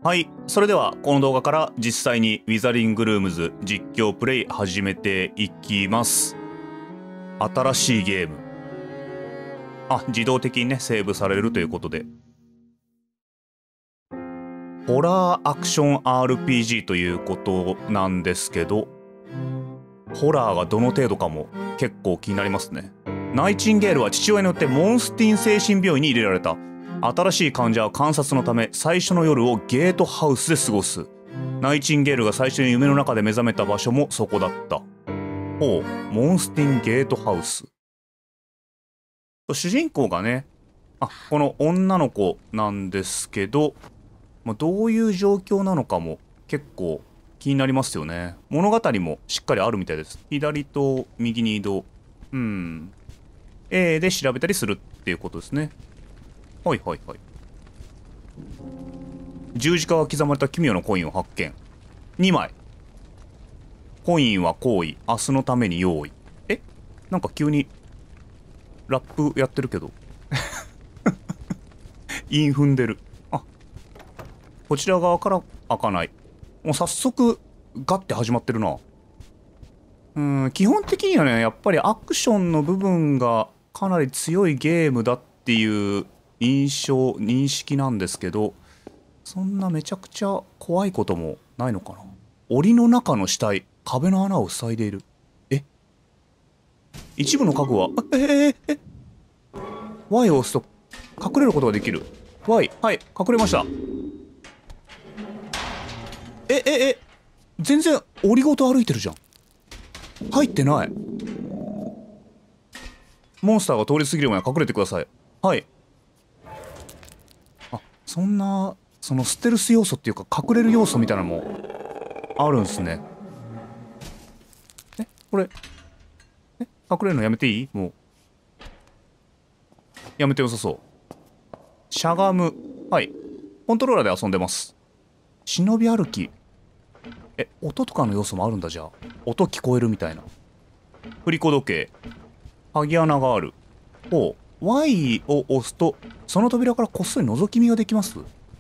はい、それではこの動画から実際にウィザリングルームズ実況プレイ始めていきます。新しいゲーム。自動的にね、セーブされるということで。ホラーアクション RPG ということなんですけど、ホラーがどの程度かも結構気になりますね。ナイチンゲールは父親によってモンスティン精神病院に入れられた。新しい患者は観察のため最初の夜をゲートハウスで過ごす。ナイチンゲールが最初に夢の中で目覚めた場所もそこだった。ほう、モンスティンゲートハウス。主人公がね、この女の子なんですけど、どういう状況なのかも結構気になりますよね。物語もしっかりあるみたいです。左と右に移動。A で調べたりするっていうことですね。はいはいはい。十字架が刻まれた奇妙なコインを発見。2枚。コインは行為、明日のために用意。なんか急にラップやってるけど韻踏んでる。こちら側から開かない。もう早速ガッて始まってるな。基本的にはね、やっぱりアクションの部分がかなり強いゲームだっていう認識なんですけど、そんなめちゃくちゃ怖いこともないのかな。檻の中の死体、壁の穴を塞いでいる。一部の家具はY を押すと隠れることができる。 Y、 はい、隠れました。全然檻ごと歩いてるじゃん。入ってない。モンスターが通り過ぎる前に隠れてください。はい。そんなそのステルス要素っていうか隠れる要素みたいなのもあるんすね。これ隠れるのやめていい？もうやめてよさそう。しゃがむ。はい、コントローラーで遊んでます。忍び歩き。音とかの要素もあるんだ。じゃあ音聞こえるみたいな。振り子時計、鍵穴がある。ほう、 Y を押すとその扉からこっそり覗き見ができます。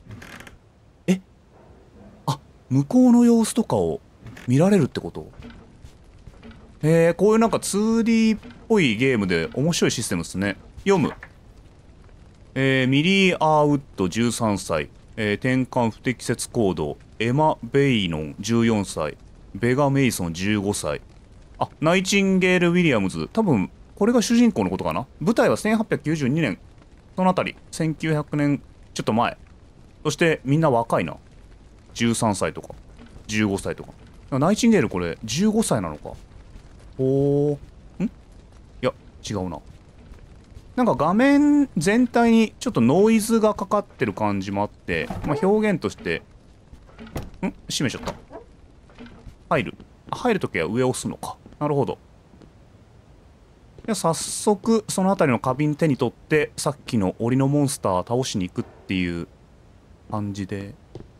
向こうの様子とかを見られるってこと？こういうなんか 2D っぽいゲームで面白いシステムですね。読む。ミリー・アーウッド13歳、転換不適切行動。エマ・ベイノン14歳、ベガ・メイソン15歳。ナイチンゲール・ウィリアムズ、多分これが主人公のことかな。舞台は1892年、そのあたり1900年ちょっと前。そしてみんな若いな。13歳とか15歳とか。ナイチンゲールこれ15歳なのか。いや違うな。なんか画面全体にちょっとノイズがかかってる感じもあって、表現として閉めちゃった。入るときは上を押すのか。なるほど。では早速その辺りの花瓶手に取ってさっきの檻のモンスター倒しに行くっていう感じで。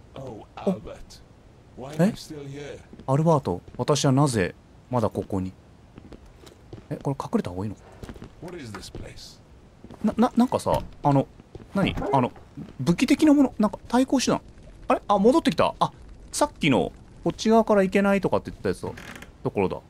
アルバート、私はなぜまだここに。これ隠れた方がいいのか。なんかさ、何武器的なもの、なんか対抗手段。戻ってきた。さっきのこっち側から行けないとかって言ってたやつのところだ。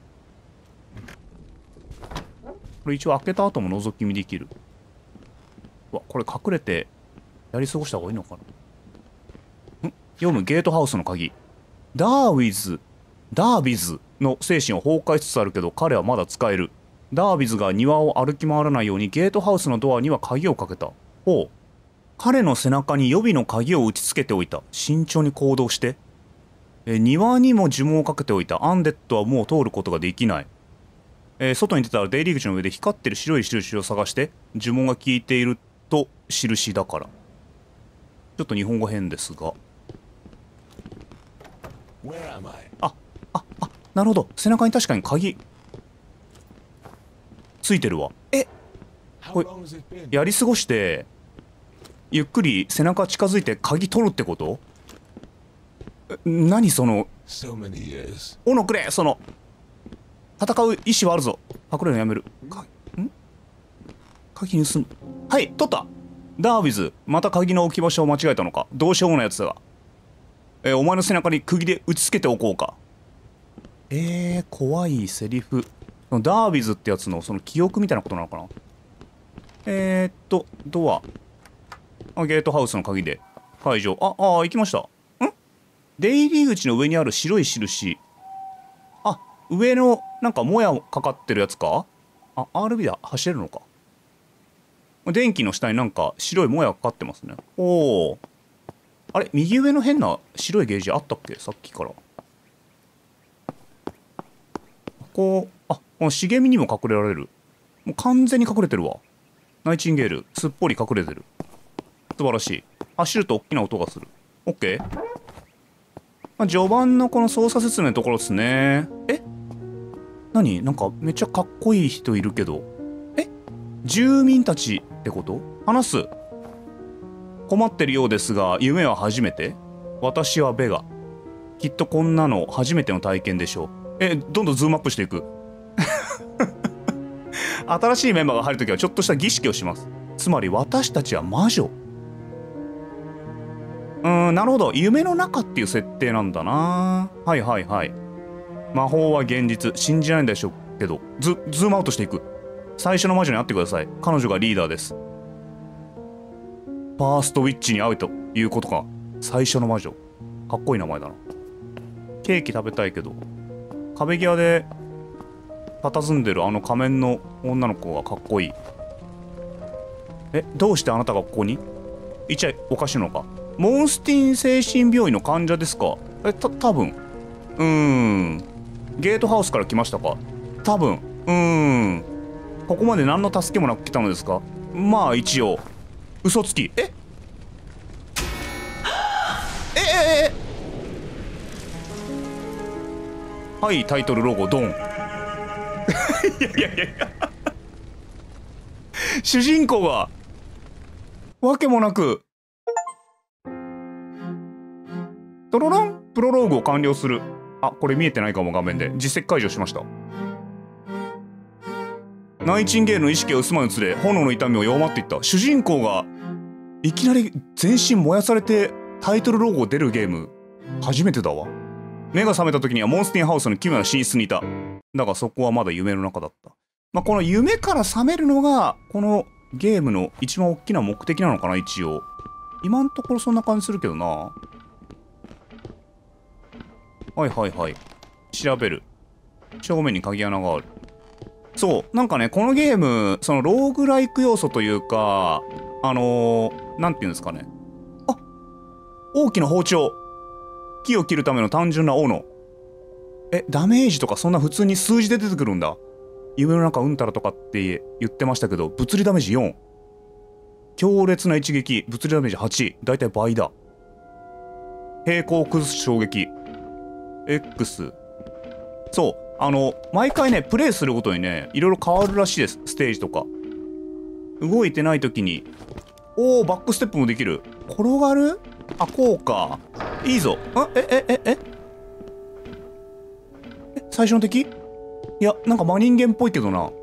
これ一応開けた後も覗き見できる。これ隠れてやり過ごした方がいいのかな。読む。ゲートハウスの鍵。ダービズの精神を崩壊しつつあるけど彼はまだ使える。ダービズが庭を歩き回らないようにゲートハウスのドアには鍵をかけた。ほう。彼の背中に予備の鍵を打ち付けておいた。慎重に行動して。庭にも呪文をかけておいた。アンデッドはもう通ることができない。外に出たら出入り口の上で光ってる白い印を探して。呪文が効いていると印だから。ちょっと日本語変ですが。なるほど。背中に確かに鍵ついてるわ。これやり過ごしてゆっくり背中近づいて鍵取るってこと？何そのおのくれ、その戦う意思はあるぞ。隠れるのやめる。鍵盗む。はい、取った。ダービズ、また鍵の置き場所を間違えたのか。どうしようもないやつだが。 お前の背中に釘で打ちつけておこうか。怖いセリフ。ダービズってやつのその記憶みたいなことなのかな。ドア。ゲートハウスの鍵で解除。行きました。出入り口の上にある白い印。上のなんかもやかかってるやつか。RB だ。走れるのか。電気の下になんか白いもやかかってますね。あれ、右上の変な白いゲージあったっけ、さっきから。この茂みにも隠れられる。もう完全に隠れてるわ。ナイチンゲール、すっぽり隠れてる。素晴らしい。走ると大きな音がする。OK。序盤のこの操作説明のところですね。なんかめっちゃかっこいい人いるけど。住民たちってこと？話す。困ってるようですが、夢は初めて？私はベガ。きっとこんなの初めての体験でしょう。どんどんズームアップしていく。新しいメンバーが入るときはちょっとした儀式をします。つまり私たちは魔女。なるほど。夢の中っていう設定なんだな。はいはいはい。魔法は現実。信じないんでしょうけど、ズームアウトしていく。最初の魔女に会ってください。彼女がリーダーです。ファーストウィッチに会うということか。最初の魔女。かっこいい名前だな。ケーキ食べたいけど、壁際で佇んでるあの仮面の女の子がかっこいい。どうしてあなたがここに？いちゃいおかしいのか。モンスティン精神病院の患者ですか？多分。ゲートハウスから来ましたか？多分。ここまで何の助けもなく来たのですか？まあ一応。嘘つき。はい、タイトルロゴドン。いや主人公がわけもなくドロロン。プロローグを完了する。これ見えてないかも。画面で実績解除しました。ナイチンゲールの意識が薄まるにつれ、炎の痛みを弱まっていった。主人公がいきなり全身燃やされてタイトルロゴ出るゲーム初めてだわ。目が覚めた時にはモンスティンハウスの奇妙な寝室にいた。だがそこはまだ夢の中だった。この夢から覚めるのがこのゲームの一番大きな目的なのかな。一応今んところそんな感じするけどな。はいはいはい。調べる。正面に鍵穴がある。そう、なんかね、このゲーム、そのローグライク要素というか、なんていうんですかね。大きな包丁。木を切るための単純な斧。ダメージとかそんな普通に数字で出てくるんだ。夢の中うんたらとかって言ってましたけど、物理ダメージ4。強烈な一撃、物理ダメージ8。だいたい倍だ。平行を崩す衝撃。X。そう。毎回ね、プレイするごとにね、いろいろ変わるらしいです。ステージとか。動いてない時に、バックステップもできる。転がる？こうか。いいぞ。最初の敵？いや、なんか真人間っぽいけどな。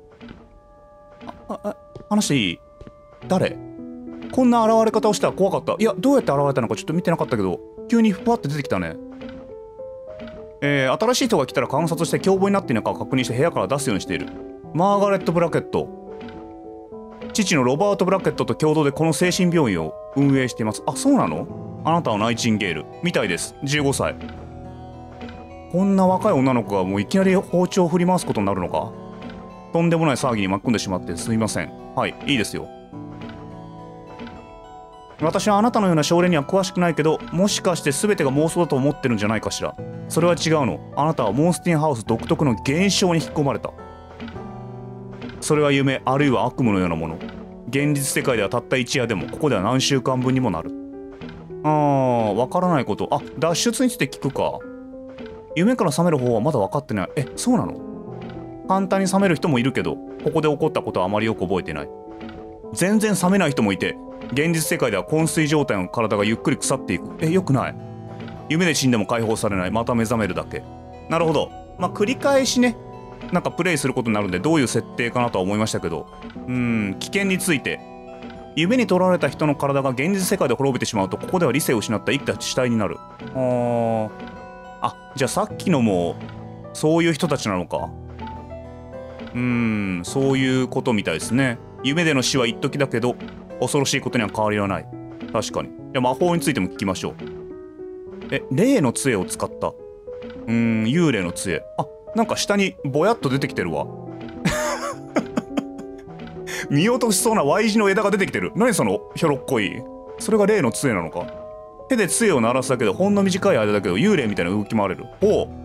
話していい？誰？こんな現れ方をしたら怖かった。いや、どうやって現れたのかちょっと見てなかったけど、急にふわって出てきたね。新しい人が来たら観察して凶暴になっているのかを確認して部屋から出すようにしている。マーガレット・ブラケット。父のロバート・ブラケットと共同でこの精神病院を運営しています。そうなの？あなたはナイチンゲールみたいです。15歳。こんな若い女の子がもういきなり包丁を振り回すことになるのか。とんでもない騒ぎに巻き込んでしまってすみません。はい、いいですよ。私はあなたのような症例には詳しくないけど、もしかして全てが妄想だと思ってるんじゃないかしら。それは違うの。あなたはモンスティンハウス独特の現象に引き込まれた。それは夢、あるいは悪夢のようなもの。現実世界ではたった一夜でも、ここでは何週間分にもなる。わからないこと。脱出について聞くか。夢から覚める方はまだ分かってない。そうなの？簡単に覚める人もいるけど、ここで起こったことはあまりよく覚えてない。全然覚めない人もいて、現実世界では昏睡状態の体がゆっくり腐っていく。よくない。夢で死んでも解放されない。また目覚めるだけ。なるほど。繰り返しね、なんかプレイすることになるんで、どういう設定かなとは思いましたけど、危険について夢に取られた人の体が現実世界で滅びてしまうと、ここでは理性を失った生きた死体になる。じゃあさっきのもそういう人たちなのか。そういうことみたいですね。夢での死は一時だけど恐ろしいことには変わりはない。確かに。じゃあ魔法についても聞きましょう。霊の杖を使った。幽霊の杖。なんか下にぼやっと出てきてるわ。見落としそうな Y 字の枝が出てきてる。何そのひょろっこい。それが霊の杖なのか。手で杖を鳴らすだけでほんの短い間だけど幽霊みたいな動き回れる。ほう。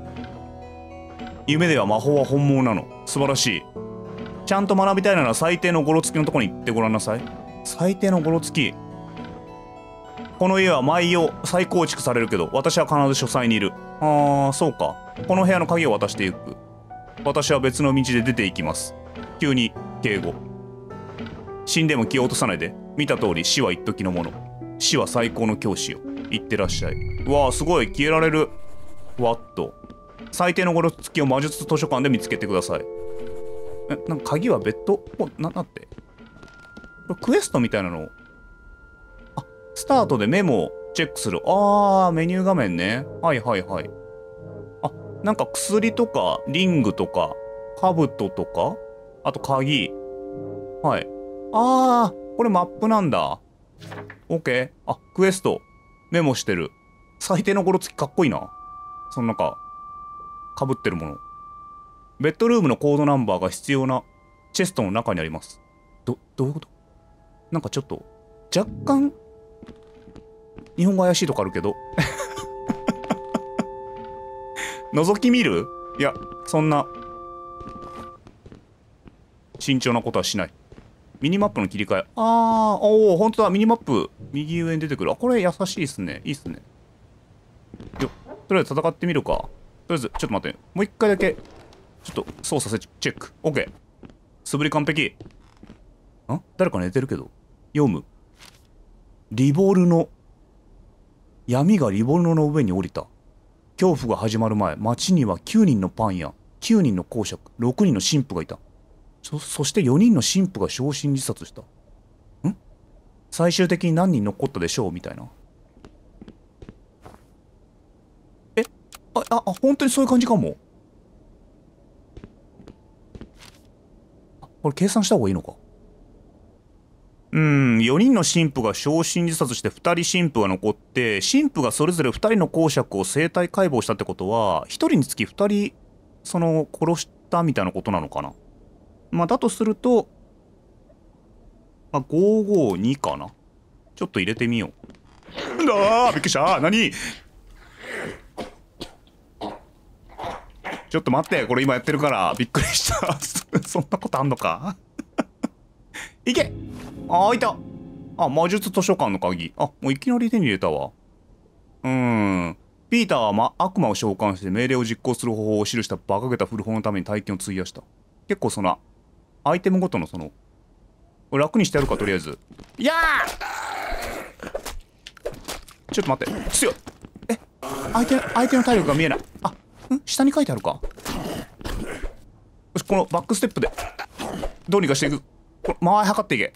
夢では魔法は本物なの。素晴らしい。ちゃんと学びたいなら最低のゴロつきのとこに行ってごらんなさい。最低のゴロつき。この家は毎夜再構築されるけど私は必ず書斎にいる。そうか。この部屋の鍵を渡していく。私は別の道で出て行きます。急に敬語。死んでも気を落とさないで。見た通り死は一時のもの。死は最高の教師よ。いってらっしゃい。うわあ、すごい。消えられる。わっと。最低のゴロつきを魔術図書館で見つけてください。なんか鍵は別途。なんて。これクエストみたいなの。スタートでメモをチェックする。メニュー画面ね。はいはいはい。なんか薬とかリングとか兜とか、あと鍵。はい。これマップなんだ。OK。クエスト。メモしてる。最低のゴロつきかっこいいな。そのなんか、被ってるもの。ベッドルームのコードナンバーが必要なチェストの中にあります。どういうこと？なんかちょっと、若干、日本語怪しいとこあるけど。覗き見る？いや、そんな、慎重なことはしない。ミニマップの切り替え。ほんとだ、ミニマップ、右上に出てくる。これ優しいっすね。いいっすね。とりあえず戦ってみるか。とりあえず、ちょっと待って。もう一回だけ、ちょっと操作チェック。OK。素振り完璧。誰か寝てるけど。読む。リボルノ。闇がリボルノの上に降りた。恐怖が始まる前、町には9人のパン屋、9人の公爵、6人の神父がいた。そして4人の神父が焼身自殺した。最終的に何人残ったでしょうみたいな。本当にそういう感じかも。これ計算した方がいいのか。4人の神父が焼身自殺して2人神父が残って、神父がそれぞれ2人の公爵を生体解剖したってことは、1人につき2人、殺したみたいなことなのかな。だとすると、552かな。ちょっと入れてみよう。びっくりした。何？ちょっと待って、これ今やってるからびっくりした。そんなことあんのか。いけ！開いた。魔術図書館の鍵。もういきなり手に入れたわ。ピーターは悪魔を召喚して命令を実行する方法を記した馬鹿げた古本のために大金を費やした。結構アイテムごとの楽にしてやるか、とりあえず。ちょっと待って。強い。相手の体力が見えない。下に書いてあるか。よし、このバックステップで、どうにかしていく。これ、間合い測っていけ。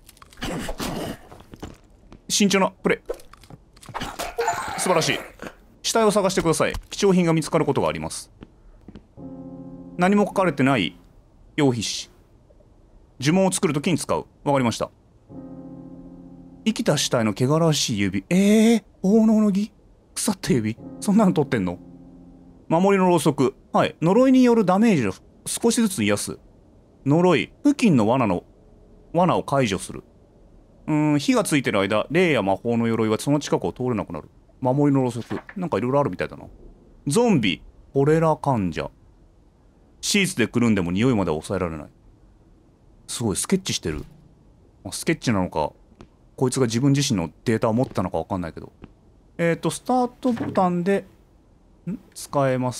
慎重なプレイ。素晴らしい。死体を探してください。貴重品が見つかることがあります。何も書かれてない用皮紙。呪文を作るときに使う。わかりました。生きた死体の汚らわしい指。奉納の儀？腐った指？そんなの取ってんの？守りのろうそく。はい。呪いによるダメージを少しずつ癒す。呪い。付近の罠を解除する。火がついてる間、霊や魔法の鎧はその近くを通れなくなる。守りのろうそく。なんかいろいろあるみたいだな。ゾンビ。コレラ患者。シーツでくるんでも匂いまでは抑えられない。すごい、スケッチしてる。スケッチなのか、こいつが自分自身のデータを持ったのかわかんないけど。スタートボタンで、使えます。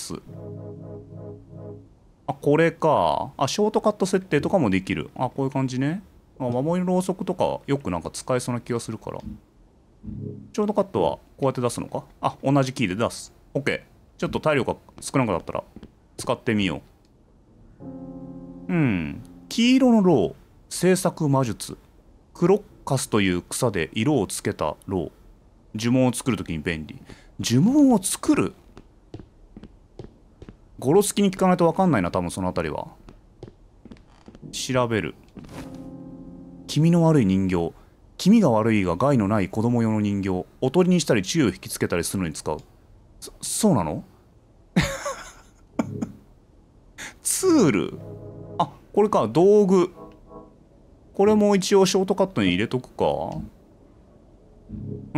これか。ショートカット設定とかもできる。こういう感じね。守りのろうそくとかよくなんか使えそうな気がするから。ショートカットはこうやって出すのか。同じキーで出す。OK。ちょっと体力が少なかったら使ってみよう。黄色のロー、制作魔術。クロッカスという草で色をつけたろう。呪文を作るときに便利。呪文を作る？ゴロつきに聞かないと分かんないな、多分そのあたりは。調べる。気味の悪い人形。気味が悪いが害のない子供用の人形。おとりにしたり注意を引きつけたりするのに使う。そうなの？ツール。あ、これか、道具。これも一応ショートカットに入れとくか。うん。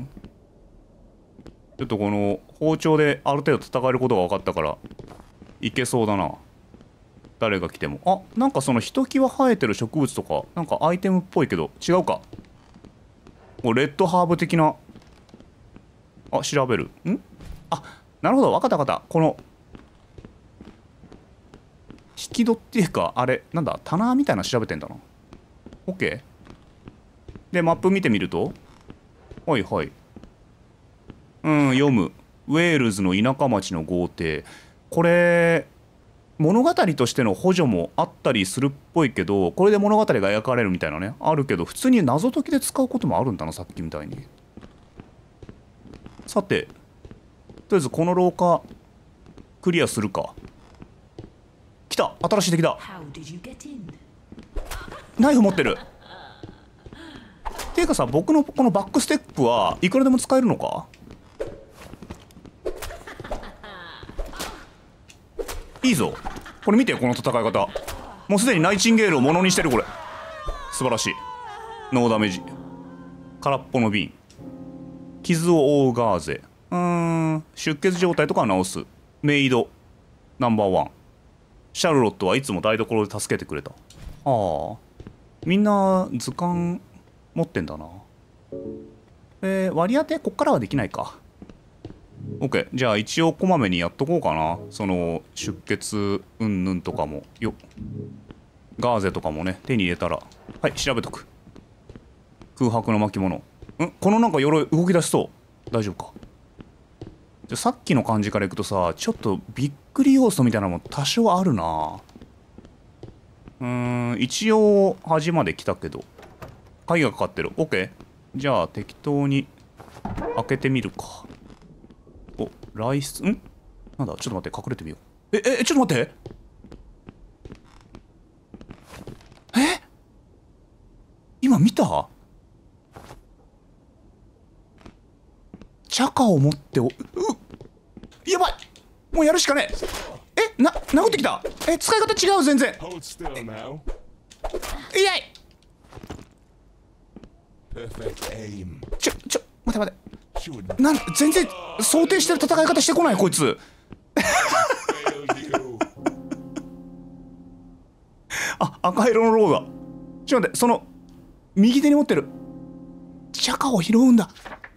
ちょっとこの包丁である程度戦えることが分かったからいけそうだな。誰が来ても。あ、なんかそのひときわ生えてる植物とかなんかアイテムっぽいけど違うか。もうレッドハーブ的な。あ、調べる。ん？あ、なるほど、分かった分かった。この引き戸っていうか、あれなんだ、棚みたいなの調べてんだな。 OK でマップ見てみると、はいはい、読む。ウェールズの田舎町の豪邸。これ物語としての補助もあったりするっぽいけど、これで物語が描かれるみたいなね、あるけど、普通に謎解きで使うこともあるんだな、さっきみたいに。さて、とりあえずこの廊下クリアするか。来た、新しい敵だ。ナイフ持ってる。っていうかさ、僕のこのバックステップはいくらでも使えるのか。いいぞ。これ見て、この戦い方。もうすでにナイチンゲールをものにしてる。これ素晴らしい。ノーダメージ。空っぽの瓶。傷を覆うガーゼ。出血状態とかは治す。メイドナンバーワン。シャルロットはいつも台所で助けてくれた。はあ、みんな図鑑持ってんだな。割り当てこっからはできないか。 OK、 じゃあ一応こまめにやっとこうかな。その出血うんぬんとかもよ、ガーゼとかもね手に入れたら。はい、調べとく。空白の巻物。このなんか鎧動き出しそう。大丈夫か。じゃあさっきの感じからいくとさ、ちょっとびっくり要素みたいなのも多少あるな。一応端まで来たけど鍵がかかってる。 OK、 じゃあ適当に開けてみるか。お、来室。なんだ、ちょっと待って、隠れてみよう。ちょっと待って。今見た？チャカを持ってやばい、もうやるしかねえ。殴ってきた。使い方違う、全然。いやい。待て。全然想定してる戦い方してこない、こいつ。あ、赤色のローが。ちょっと待って、その右手に持ってるチャカを拾うんだ。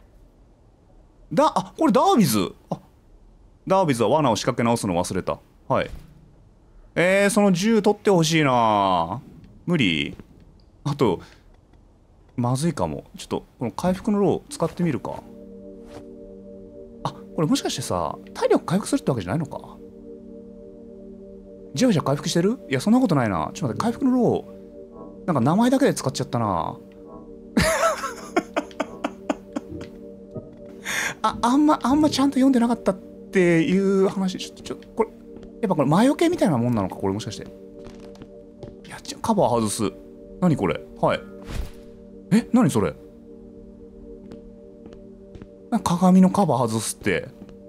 これダービズ。ダービズは罠を仕掛け直すの忘れた。はい。その銃取ってほしいな。無理？あとまずいかも。ちょっとこの回復のロー使ってみるか。これもしかしてさ、体力回復するってわけじゃないのか。じゃあ回復してる？いや、そんなことないな。ちょっと待って、回復のローなんか名前だけで使っちゃったな。あんまちゃんと読んでなかったっていう話。これやっぱこれ魔除けみたいなもんなのか、これもしかして。いや、カバー外す。何これ。はい。何それ。鏡のカバー外すって。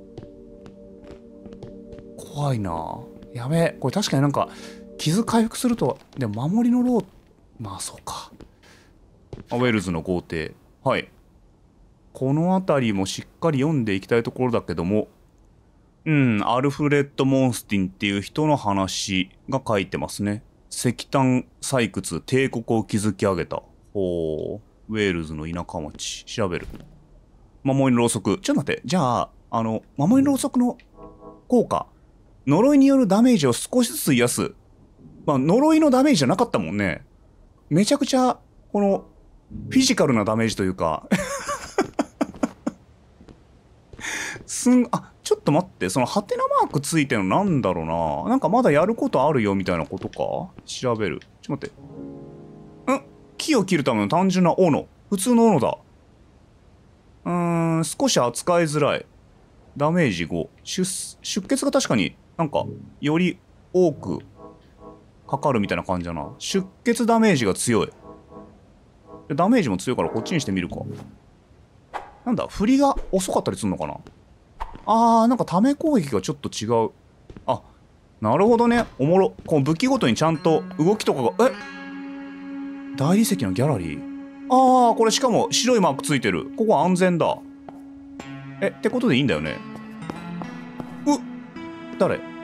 怖いな。やべえ。これ確かになんか傷回復すると。でも守りのロー、まあそうか。ウェルズの豪邸。はい。この辺りもしっかり読んでいきたいところだけども、アルフレッド・モンスティンっていう人の話が書いてますね。石炭採掘、帝国を築き上げた。ウェールズの田舎町。調べる。守りのろうそく。ちょっと待って。じゃあ、守りのろうそくの効果。呪いによるダメージを少しずつ癒す。呪いのダメージじゃなかったもんね。めちゃくちゃ、この、フィジカルなダメージというか。ちょっと待って。そのハテナマークついてるのなんだろうな。なんかまだやることあるよみたいなことか。調べる。ちょっと待って。 木を切るための単純な斧。普通の斧だ。少し扱いづらい。ダメージ5。出血が確かになんか、より多くかかるみたいな感じだな。出血ダメージが強い。ダメージも強いからこっちにしてみるか。なんだ、振りが遅かったりするのかな。なんかため攻撃がちょっと違う。あ、なるほどね。おもろ。この武器ごとにちゃんと動きとかが、大理石のギャラリー。これしかも白いマークついてる。ここ安全だ。ってことでいいんだよね。誰？